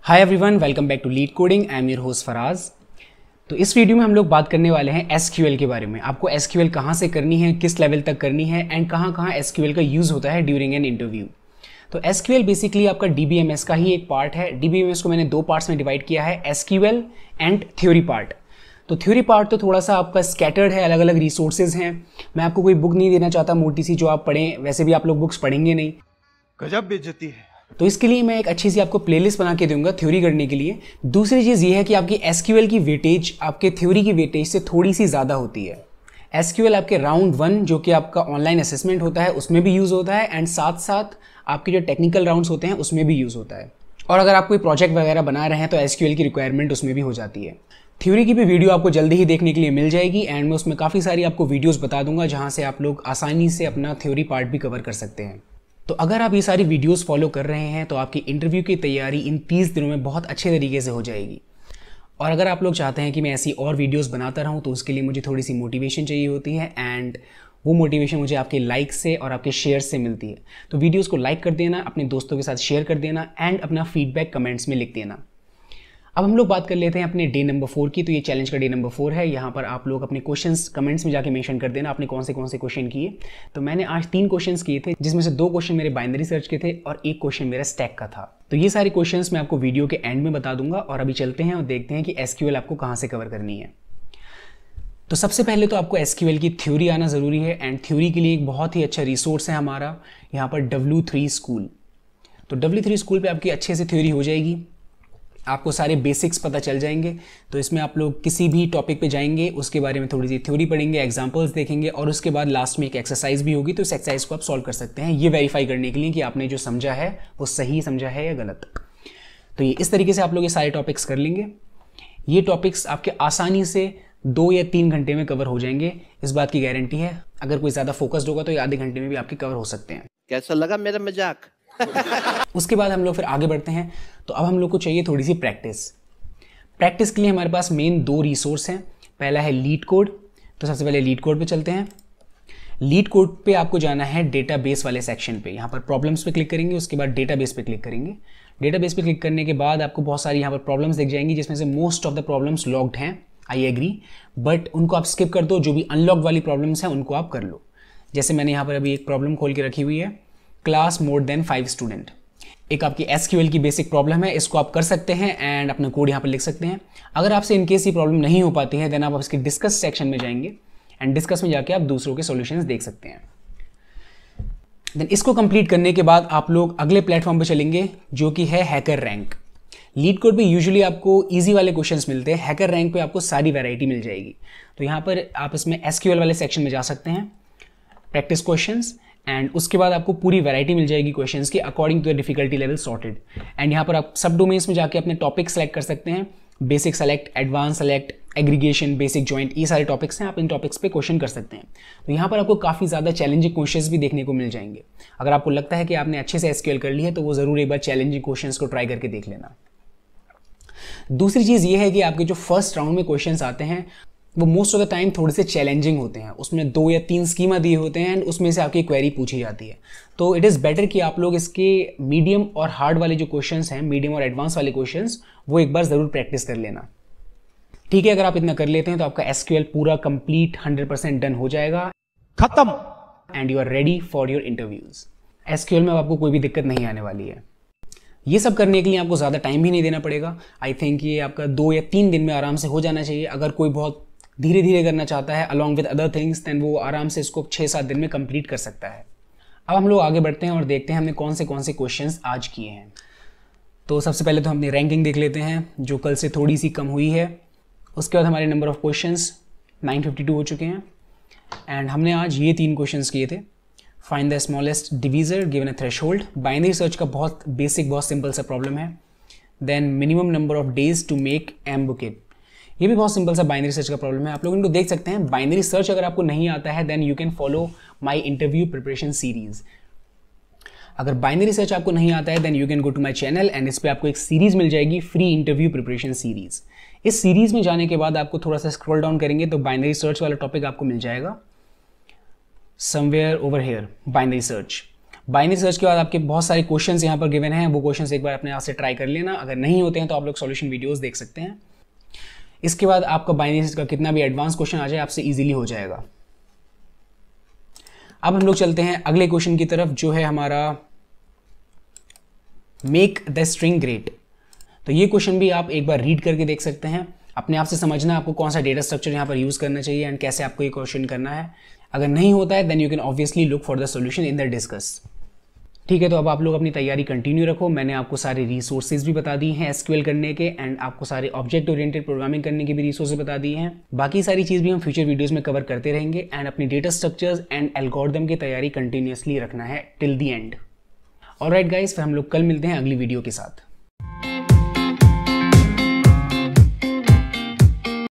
Hi everyone, welcome back to lead coding. I am your host Faraz. तो इस video में हम लोग बात करने वाले हैं एसक्यूएल के बारे में। आपको एसक्यूएल कहाँ से करनी है, किस लेवल तक करनी है एंड कहाँ कहाँ एसक्यूएल का यूज़ होता है ड्यूरिंग एन इंटरव्यू। तो एसक्यूएल बेसिकली आपका डीबीएमएस का ही एक पार्ट है। डीबीएमएस को मैंने दो पार्ट्स में डिवाइड किया है, एसक्यूएल एंड थ्योरी पार्ट। तो थ्योरी पार्ट तो थोड़ा सा आपका स्कैटर्ड है, अलग अलग रिसोर्सेज हैं। मैं आपको कोई बुक नहीं देना चाहता मोटी सी जो आप पढ़ें, वैसे भी आप लोग बुक्स पढ़ेंगे नहीं, गजब बेइज्जती है। तो इसके लिए मैं एक अच्छी सी आपको प्लेलिस्ट बना के दूंगा थ्योरी करने के लिए। दूसरी चीज़ ये है कि आपकी एसक्यूएल की वेटेज आपके थ्योरी की वेटेज से थोड़ी सी ज़्यादा होती है। एसक्यूएल आपके राउंड 1 जो कि आपका ऑनलाइन असेसमेंट होता है उसमें भी यूज़ होता है, एंड साथ साथ आपके जो टेक्निकल राउंड्स होते हैं उसमें भी यूज़ होता है। और अगर आप कोई प्रोजेक्ट वगैरह बना रहे हैं तो एसक्यूएल की रिक्वायरमेंट उसमें भी हो जाती है। थ्योरी की भी वीडियो आपको जल्दी ही देखने के लिए मिल जाएगी, एंड मैं उसमें काफ़ी सारी आपको वीडियोज़ बता दूंगा जहाँ से आप लोग आसानी से अपना थ्योरी पार्ट भी कवर कर सकते हैं। तो अगर आप ये सारी वीडियोस फॉलो कर रहे हैं तो आपकी इंटरव्यू की तैयारी इन 30 दिनों में बहुत अच्छे तरीके से हो जाएगी। और अगर आप लोग चाहते हैं कि मैं ऐसी और वीडियोस बनाता रहूं तो उसके लिए मुझे थोड़ी सी मोटिवेशन चाहिए होती है, एंड वो मोटिवेशन मुझे आपके लाइक से और आपके शेयर से मिलती है। तो वीडियोस को लाइक कर देना, अपने दोस्तों के साथ शेयर कर देना एंड अपना फीडबैक कमेंट्स में लिख देना। अब हम लोग बात कर लेते हैं अपने डे नंबर 4 की। तो ये चैलेंज का डे नंबर 4 है। यहाँ पर आप लोग अपने क्वेश्चंस कमेंट्स में जाके मेंशन कर देना आपने कौन से क्वेश्चन किए। तो मैंने आज 3 क्वेश्चंस किए थे, जिसमें से 2 क्वेश्चन मेरे बाइनरी सर्च के थे और 1 क्वेश्चन मेरा स्टैक का था। तो ये सारे क्वेश्चंस मैं आपको वीडियो के एंड में बता दूंगा। और अभी चलते हैं और देखते हैं कि एसक्यूएल आपको कहाँ से कवर करनी है। तो सबसे पहले तो आपको एसक्यूएल की थ्योरी आना ज़रूरी है, एंड थ्योरी के लिए एक बहुत ही अच्छा रिसोर्स है हमारा यहाँ पर W3 स्कूल। तो W3 स्कूल पर आपकी अच्छे से थ्योरी हो जाएगी, आपको सारे बेसिक्स पता चल जाएंगे। तो इसमें आप लोग किसी भी टॉपिक पे जाएंगे, उसके बारे में थोड़ी सी थ्योरी पढ़ेंगे, एग्जांपल्स देखेंगे, और उसके बाद लास्ट में एक एक्सरसाइज भी होगी। तो इस एक्सरसाइज को आप सॉल्व कर सकते हैं, ये वेरीफाई करने के लिए कि आपने जो समझा है वो सही समझा है या गलत। तो ये इस तरीके से आप लोग ये सारे टॉपिक्स कर लेंगे। ये टॉपिक्स आपके आसानी से 2 या 3 घंटे में कवर हो जाएंगे, इस बात की गारंटी है। अगर कोई ज़्यादा फोकस्ड होगा तो ये आधे घंटे में भी आपके कवर हो सकते हैं। कैसा लगा मेरा मजाक? उसके बाद हम लोग फिर आगे बढ़ते हैं। तो अब हम लोग को चाहिए थोड़ी सी प्रैक्टिस के लिए हमारे पास मेन 2 रिसोर्स हैं। पहला है लीटकोड। तो सबसे पहले लीटकोड पे चलते हैं। लीटकोड पे आपको जाना है डेटाबेस वाले सेक्शन पे। यहाँ पर प्रॉब्लम्स पे क्लिक करेंगे, उसके बाद डेटाबेस पे क्लिक करेंगे। डेटाबेस पे क्लिक करने के बाद आपको बहुत सारी यहाँ पर प्रॉब्लम्स दिख जाएंगी, जिसमें से most of the problems locked हैं, आई एग्री, बट उनको आप स्किप कर दो। जो भी अनलॉक्ड वाली प्रॉब्लम्स हैं उनको आप कर लो। जैसे मैंने यहाँ पर अभी एक प्रॉब्लम खोल के रखी हुई है, क्लास मोर देन 5 स्टूडेंट। एक आपकी एसक्यूएल की बेसिक प्रॉब्लम है, इसको आप कर सकते हैं एंड अपना कोड यहाँ पर लिख सकते हैं। अगर आपसे इनकेस ये प्रॉब्लम नहीं हो पाती है देन आप इसके डिस्कस सेक्शन में जाएंगे, एंड डिस्कस में जाके आप दूसरों के सॉल्यूशंस देख सकते हैं। देन इसको कंप्लीट करने के बाद आप लोग अगले प्लेटफॉर्म पे चलेंगे, जो कि है हैकर रैंक। लीडकोड पे यूजुअली आपको इजी वाले क्वेश्चंस मिलते हैं, हैकर रैंक पे आपको सारी वैरायटी मिल जाएगी। तो यहाँ पर आप इसमें एसक्यूएल वाले सेक्शन में जा सकते हैं, प्रैक्टिस क्वेश्चंस, एंड उसके बाद आपको पूरी वैरायटी मिल जाएगी क्वेश्चंस की according to the difficulty level sorted. And यहाँ पर आप सब डोमेन्स में जाके अपने टॉपिक सेलेक्ट कर सकते हैं, basic select, advance select, aggregation, basic joint, ये सारे टॉपिक्स हैं। आप इन टॉपिक्स पे क्वेश्चन कर सकते हैं। तो यहाँ पर आपको काफ़ी ज़्यादा चैलेंजिंग क्वेश्चंस भी देखने को मिल जाएंगे। अगर आपको लगता है कि आपने अच्छे से एसक्यूएल कर ली है तो वो ज़रूर एक बार चैलेंजिंग क्वेश्चंस को ट्राई करके देख लेना। दूसरी चीज़ ये है कि आपके जो फर्स्ट राउंड में क्वेश्चंस आते हैं वो मोस्ट ऑफ द टाइम थोड़े से चैलेंजिंग होते हैं। उसमें 2 या 3 स्कीमा दिए होते हैं एंड उसमें से आपकी क्वेरी पूछी जाती है। तो इट इज़ बेटर कि आप लोग इसके मीडियम और हार्ड वाले जो क्वेश्चंस हैं, मीडियम और एडवांस वाले क्वेश्चंस, वो एक बार ज़रूर प्रैक्टिस कर लेना। ठीक है, अगर आप इतना कर लेते हैं तो आपका एसक्यूएल पूरा कंप्लीट 100% डन हो जाएगा, खत्म, and you are ready for your interviews. SQL में आपको कोई भी दिक्कत नहीं आने वाली है। ये सब करने के लिए आपको ज़्यादा टाइम भी नहीं देना पड़ेगा। आई थिंक ये आपका 2 या 3 दिन में आराम से हो जाना चाहिए। अगर कोई बहुत धीरे धीरे करना चाहता है along with other things, then वो आराम से इसको 6-7 दिन में कंप्लीट कर सकता है। अब हम लोग आगे बढ़ते हैं और देखते हैं हमने कौन से क्वेश्चंस आज किए हैं। तो सबसे पहले तो हमने रैंकिंग देख लेते हैं, जो कल से थोड़ी सी कम हुई है। उसके बाद हमारे नंबर ऑफ क्वेश्चंस 952 हो चुके हैं, एंड हमने आज ये 3 क्वेश्चंस किए थे। Find the smallest divisor given a threshold, binary search का बहुत बेसिक, बहुत सिंपल सा प्रॉब्लम है। Then minimum number of days to make m bouquet, ये भी बहुत सिंपल सा बाइनरी सर्च का प्रॉब्लम है। आप लोग इनको देख सकते हैं। बाइनरी सर्च अगर आपको नहीं आता है then you can follow my interview preparation series. अगर बाइनरी सर्च आपको नहीं आता है then you can go to my channel, and इस पर आपको एक सीरीज मिल जाएगी, फ्री इंटरव्यू प्रिपरेशन सीरीज। इस सीरीज में जाने के बाद आपको थोड़ा सा स्क्रॉल डाउन करेंगे तो बाइनरी सर्च वाला टॉपिक आपको मिल जाएगा somewhere over here, binary search. Binary search के बाद आपके बहुत सारे क्वेश्चंस यहाँ पर गिवन हैं, वो क्वेश्चंस एक बार अपने आप से ट्राई कर लेना। अगर नहीं होते हैं तो आप लोग सॉल्यूशन वीडियोस देख सकते हैं। इसके बाद आपका बाइनरी सर्च का कितना भी एडवांस क्वेश्चन आ जाए आपसे इजीली हो जाएगा। अब हम लोग चलते हैं अगले क्वेश्चन की तरफ, जो है हमारा मेक द स्ट्रिंग ग्रेट। तो ये क्वेश्चन भी आप एक बार रीड करके देख सकते हैं, अपने आप से समझना आपको कौन सा डेटा स्ट्रक्चर यहाँ पर यूज़ करना चाहिए एंड कैसे आपको ये क्वेश्चन करना है। अगर नहीं होता है then you can obviously look for the solution in the discuss. ठीक है, तो अब आप लोग अपनी तैयारी कंटिन्यू रखो। मैंने आपको सारे रिसोर्सेज भी बता दिए हैं एसक्यूएल करने के, एंड आपको सारे ऑब्जेक्ट ओरिएंटेड प्रोग्रामिंग करने के भी रिसोर्सेज बता दिए हैं। बाकी सारी चीज़ भी हम फ्यूचर वीडियोस में कवर करते रहेंगे, एंड अपनी डेटा स्ट्रक्चर्स एंड एल्गोरिथम की तैयारी कंटिन्यूसली रखना है till the end. Alright guys, फिर हम लोग कल मिलते हैं अगली वीडियो के साथ।